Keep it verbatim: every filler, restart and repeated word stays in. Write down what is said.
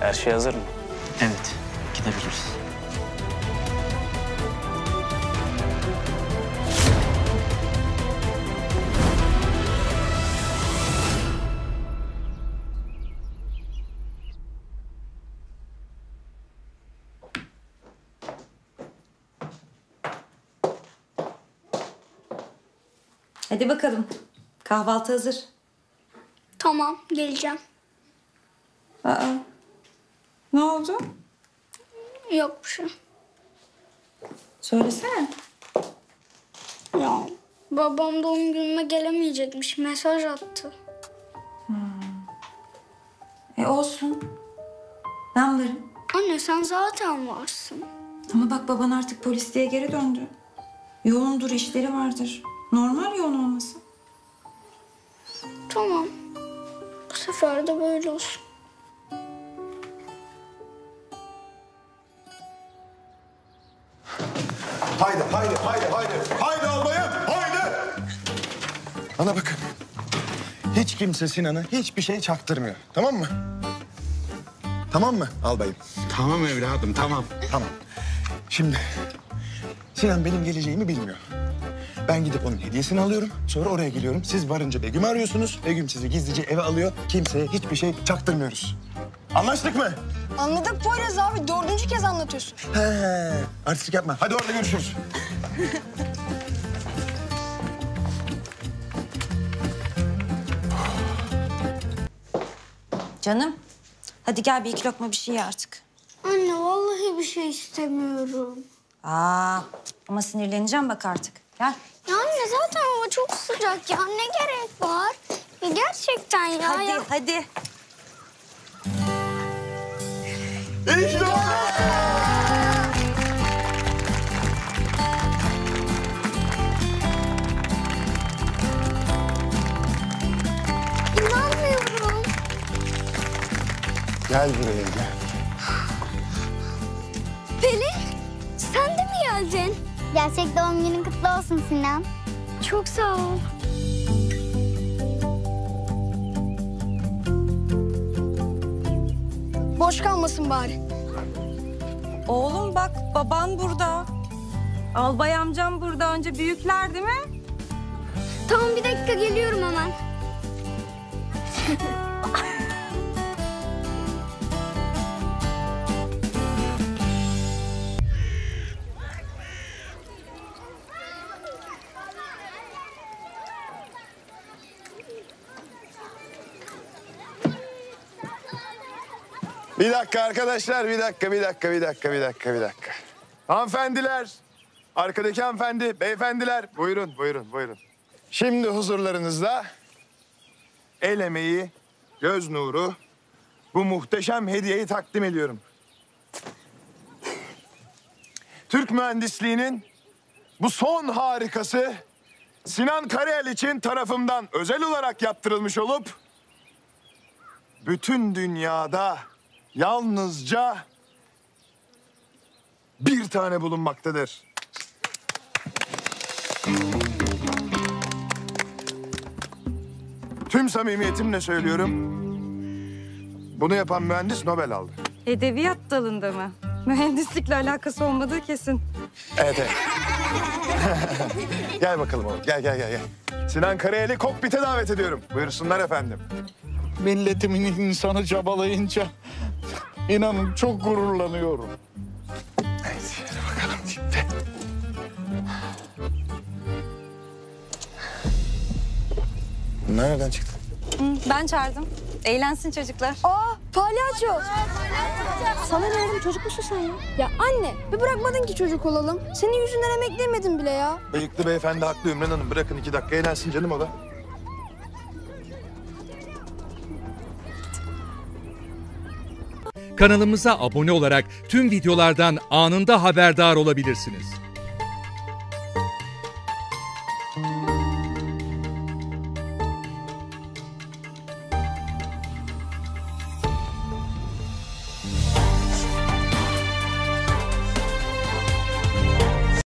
Her şey hazır mı? Evet, gidebiliriz. Hadi bakalım. Kahvaltı hazır. Tamam, geleceğim. Aa, ne oldu? Yok bir şey. Söylesene. Ya babam doğum günüme gelemeyecekmiş. Mesaj attı. E olsun. Ben varım. Anne sen zaten varsın. Ama bak baban artık polisliğe geri döndü. Yoğundur, işleri vardır. Normal yoğun olması. Tamam. Bu sefer de böyle olsun. Haydi, haydi, haydi, haydi. Haydi albayım, haydi. Bana bakın. Hiç kimse Sinan'a hiçbir şey çaktırmıyor. Tamam mı? Tamam mı albayım? Tamam evladım, tamam. Tamam. Şimdi Sinan benim geleceğimi bilmiyor. Ben gidip onun hediyesini alıyorum. Sonra oraya geliyorum. Siz varınca Begüm'ü arıyorsunuz. Begüm sizi gizlice eve alıyor. Kimseye hiçbir şey çaktırmıyoruz. Anlaştık mı? Anladık Poyraz abi. Dördüncü kez anlatıyorsun. He, artistlik yapma. Hadi orada görüşürüz. Canım. Hadi gel bir iki lokma bir şey ye artık. Anne vallahi bir şey istemiyorum. Aa, ama sinirleneceğim bak artık. Gel. Ya anne zaten hava çok sıcak ya. Ne gerek var? Ya gerçekten ya. Hadi, ya. hadi. İşte İnanmıyorum. Gel buraya gel. Pelin sen de mi geldin? Gerçek doğum günün kutlu olsun Sinan. Çok sağ ol. Boş kalmasın bari. Oğlum bak baban burada. Albay amcam burada. Önce büyükler değil mi? Tamam bir dakika geliyorum hemen. Bir dakika arkadaşlar, bir dakika, bir dakika, bir dakika, bir dakika, bir dakika. Hanımefendiler, arkadaki hanımefendi, beyefendiler. Buyurun, buyurun, buyurun. Şimdi huzurlarınızda el emeği, göz nuru, bu muhteşem hediyeyi takdim ediyorum. Türk mühendisliğinin bu son harikası Sinan Karayel için tarafımdan özel olarak yaptırılmış olup bütün dünyada yalnızca bir tane bulunmaktadır. Tüm samimiyetimle söylüyorum. Bunu yapan mühendis Nobel aldı. Edebiyat dalında mı? Mühendislikle alakası olmadığı kesin. Evet, evet. Gel bakalım oğlum. Gel, gel, gel, gel. Sinan Karayel'i kokpite davet ediyorum. Buyursunlar efendim. Milletimin insanı çabalayınca inanın çok gururlanıyorum. Evet, hadi bakalım şimdi. Bunlar nereden çıktı? Ben çağırdım. Eğlensin çocuklar. Aa palyaço. Sana ne oğlum, çocuk musun sen ya? Ya anne bir bırakmadın ki çocuk olalım. Senin yüzünden emekleyemedim bile ya. Bıyıklı beyefendi haklı Ümran Hanım. Bırakın iki dakika eğlensin canım o da. Kanalımıza abone olarak tüm videolardan anında haberdar olabilirsiniz.